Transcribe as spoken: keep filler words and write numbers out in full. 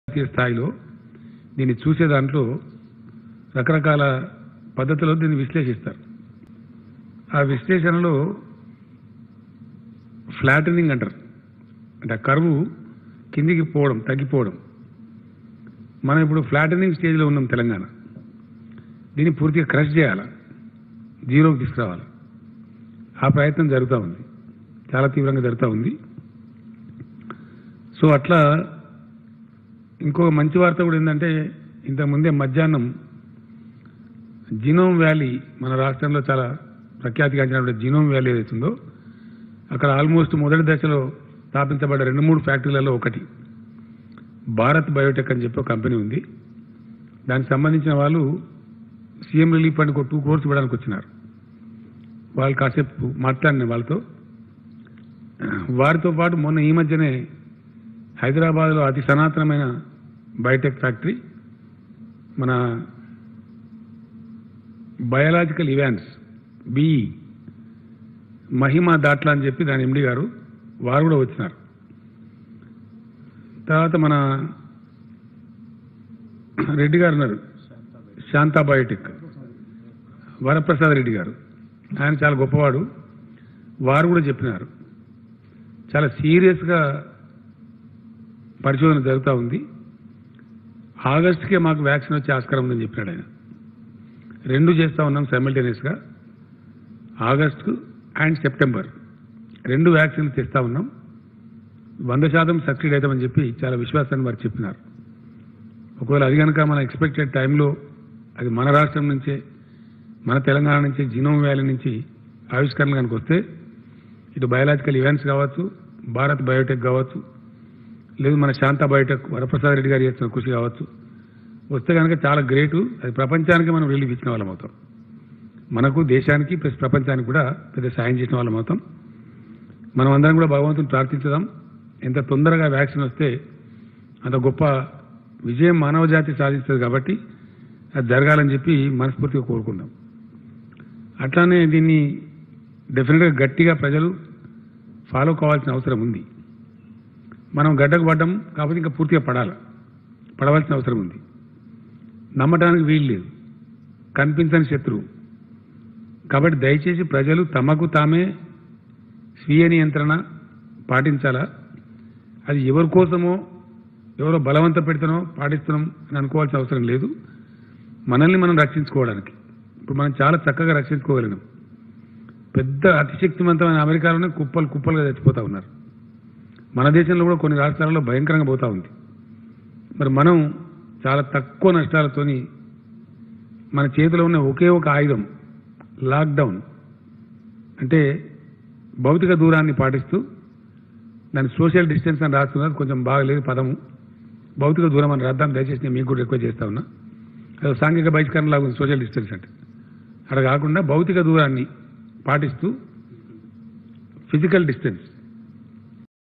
జాతీయ స్థాయిలో దీన్ని చూసే దాంట్లో రకరకాల పద్ధతుల్లో దీన్ని విశ్లేషిస్తారు. ఆ విశ్లేషణలో ఫ్లాటనింగ్ అంటారు, అంటే ఆ కర్వ్ కిందికి పోవడం, తగ్గిపోవడం. మనం ఇప్పుడు ఫ్లాటనింగ్ స్టేజ్లో ఉన్నాం తెలంగాణ. దీన్ని పూర్తిగా క్రష్ చేయాలి, జీరోకి తీసుకురావాలి. ఆ ప్రయత్నం జరుగుతూ ఉంది, చాలా తీవ్రంగా జరుగుతూ ఉంది. సో అట్లా ఇంకో మంచి వార్త కూడా ఏంటంటే, ఇంతకుముందే మధ్యాహ్నం జీనోమ్ వ్యాలీ మన రాష్ట్రంలో చాలా ప్రఖ్యాతిగాంచిన జీనోమ్ వ్యాలీ ఏదైతుందో అక్కడ ఆల్మోస్ట్ మొదటి దశలో స్థాపించబడ్డ రెండు మూడు ఫ్యాక్టరీలలో ఒకటి భారత్ బయోటెక్ అని చెప్పి ఒక కంపెనీ ఉంది. దానికి సంబంధించిన వాళ్ళు సీఎం రిలీఫ్ ఫండ్ ఒక టూ క్రోర్స్ ఇవ్వడానికి వచ్చినారు. వాళ్ళు కాసేపు మాట్లాడిన వాళ్ళతో, వారితో పాటు మొన్న ఈ మధ్యనే హైదరాబాద్లో అతి సనాతనమైన బయోటెక్ ఫ్యాక్టరీ మన బయాలజికల్ ఇవాన్స్ బిఈ మహిమా దాట్లా అని చెప్పి దాని ఎండి గారు వారు కూడా వచ్చినారు. తర్వాత మన రెడ్డి గారు ఉన్నారు, శాంతా బయోటెక్ వరప్రసాద్ రెడ్డి గారు, ఆయన చాలా గొప్పవాడు. వారు కూడా చెప్పినారు చాలా సీరియస్గా పరిశోధన జరుగుతూ ఉంది. ఆగస్టుకే మాకు వ్యాక్సిన్ వచ్చే ఆస్కారం ఉందని చెప్పినాడు ఆయన. రెండు చేస్తూ ఉన్నాం సైమల్టేనియస్గా, ఆగస్టు అండ్ సెప్టెంబర్ రెండు వ్యాక్సిన్లు తెస్తూ ఉన్నాం. వంద శాతం సక్సీడ్ అవుతామని చెప్పి చాలా విశ్వాసాన్ని వారు చెప్పినారు. ఒకవేళ అది కనుక మన ఎక్స్పెక్టెడ్ టైంలో అది మన రాష్ట్రం నుంచే, మన తెలంగాణ నుంచి, జీనోమ్ వ్యాలీ నుంచి ఆవిష్కరణ కనుక వస్తే, ఇటు బయాలజికల్ ఈవెంట్స్ కావచ్చు, భారత్ బయోటెక్ కావచ్చు, లేదు మన శాంతా బయోటెక్ వరప్రసాద్ రెడ్డి గారు చేస్తున్న కృషి కావచ్చు, వస్తే కనుక చాలా గ్రేటు. అది ప్రపంచానికి మనం రిలీఫ్ ఇచ్చిన వాళ్ళం అవుతాం. మనకు, దేశానికి ప్లస్ ప్రపంచానికి కూడా పెద్ద సాయం చేసిన వాళ్ళం అవుతాం. మనం అందరం కూడా భగవంతుని ప్రార్థించుదాం. ఎంత తొందరగా వ్యాక్సిన్ వస్తే అంత గొప్ప విజయం మానవ జాతి సాధిస్తుంది. కాబట్టి అది జరగాలని చెప్పి మనస్ఫూర్తిగా కోరుకుందాం. అట్లానే దీన్ని డెఫినెట్గా గట్టిగా ప్రజలు ఫాలో కావాల్సిన అవసరం ఉంది. మనం గడ్డకు పడ్డం కాబట్టి ఇంకా పూర్తిగా పడాలి, పడవలసిన అవసరం ఉంది. నమ్మటానికి వీలు లేదు, కనిపించని శత్రువు. కాబట్టి దయచేసి ప్రజలు తమకు తామే స్వీయ నియంత్రణ పాటించాలా. అది ఎవరి కోసమో, ఎవరో బలవంత పెడుతున్నాో పాటిస్తున్నాం అని అనుకోవాల్సిన అవసరం లేదు. మనల్ని మనం రక్షించుకోవడానికి ఇప్పుడు మనం చాలా చక్కగా రక్షించుకోగలిగినాం. పెద్ద అతిశక్తివంతమైన అమెరికాలోనే కుప్పలు కుప్పలుగా చచ్చిపోతూ ఉన్నారు. మన దేశంలో కూడా కొన్ని రాష్ట్రాలలో భయంకరంగా పోతూ ఉంది. మరి మనం చాలా తక్కువ నష్టాలతోని మన చేతిలో ఉన్న ఒకే ఒక ఆయుధం లాక్డౌన్, అంటే భౌతిక దూరాన్ని పాటిస్తూ, దాన్ని సోషల్ డిస్టెన్స్ అని రాస్తున్నారు, కొంచెం బాగలేదు పదము, భౌతిక దూరం అని రాద్దాం దయచేసి. నేను మీకు కూడా రిక్వెస్ట్ చేస్తా ఉన్నా. అది సాంఘిక బహిష్కరణ లాగా సోషల్ డిస్టెన్స్ అంటే అక్కడ కాకుండా భౌతిక దూరాన్ని పాటిస్తూ ఫిజికల్ డిస్టెన్స్